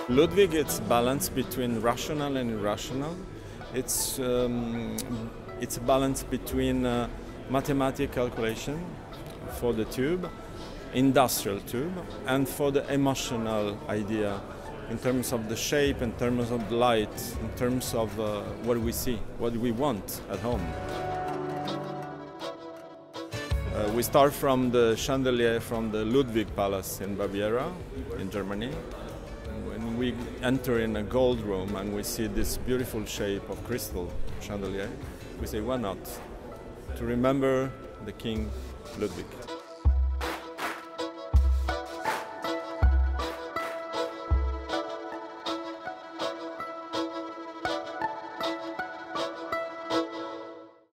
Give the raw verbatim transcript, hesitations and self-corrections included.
Ludwig, it's balance between rational and irrational. It's, um, it's a balance between uh, mathematical calculation for the tube, industrial tube, and for the emotional idea in terms of the shape, in terms of the light, in terms of uh, what we see, what we want at home. Uh, we start from the chandelier from the Ludwig Palace in Baviera, in Germany. When we enter in a gold room and we see this beautiful shape of crystal chandelier, we say, why not? To remember the King Ludwig.